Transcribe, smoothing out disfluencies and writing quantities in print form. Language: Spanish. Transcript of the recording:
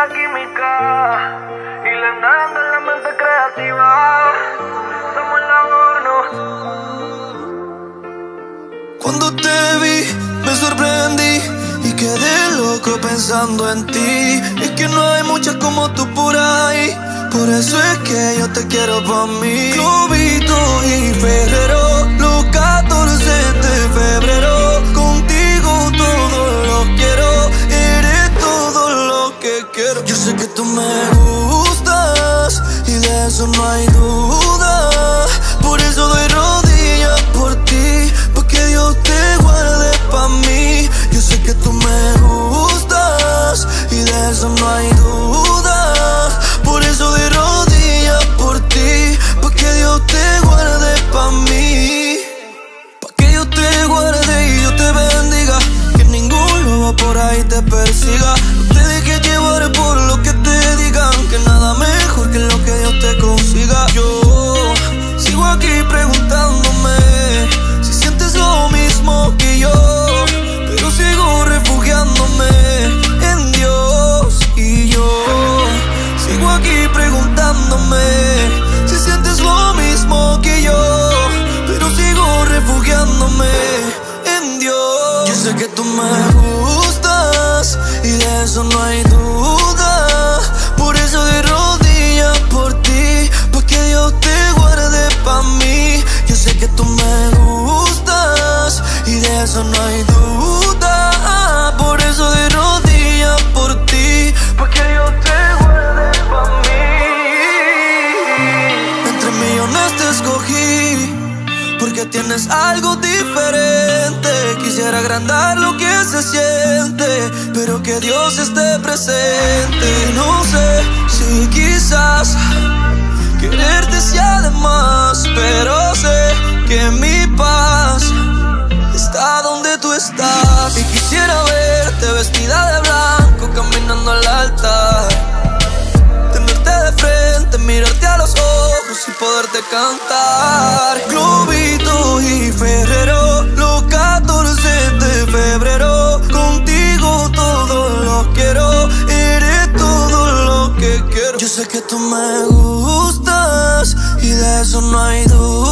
la química y le dando en la mente creativa. Somos el horno. Cuando te vi, me sorprendí y quedé loco pensando en ti. Es que no hay muchas como tú por ahí, por eso es que yo te quiero pa' mí. Globito y Ferrero, los 14 de febrero. Contigo todo lo quiero, eres todo lo que quiero. Yo sé que tú me gustas y de eso no hay duda. Por eso doy rodillas por ti, pa' que Dios te guarde pa' mí. Yo sé que tú me gustas y de eso no hay duda. Por eso doy rodillas por ti, pa' que Dios te guarde pa' mí. Pa' que Dios te guarde y yo te bendiga, que ningún lobo por ahí te persiga. No te dejes llevar por lo que te digan, que nada mejor que lo que Dios te consiga. Yo sigo aquí preguntándome si sientes lo mismo que yo, pero sigo refugiándome en Dios. Y yo sigo aquí preguntándome si sientes lo mismo que yo, pero sigo refugiándome en Dios. Yo sé que tú me gustas y de eso no hay duda. Por eso de rodillas por ti, pa' que Dios te guarde pa' mí. Yo sé que tú me gustas y de eso no hay duda. Por eso de rodillas por ti, pa' que Dios te guarde pa' mí. Entre millones te escogí porque tienes algo diferente. Quisiera agrandar lo que se siente, pero que Dios esté presente. No sé si quizás quererte sea de más, pero sé que mi paz está donde tú estás. Y quisiera verte vestida de blanco caminando al altar, tenerte de frente, mirarte a los ojos y poderte cantar. Globito y Ferrero, los 14 de febrero. Contigo todo lo quiero, eres todo lo que quiero. Yo sé que tú me gustas y de eso no hay duda.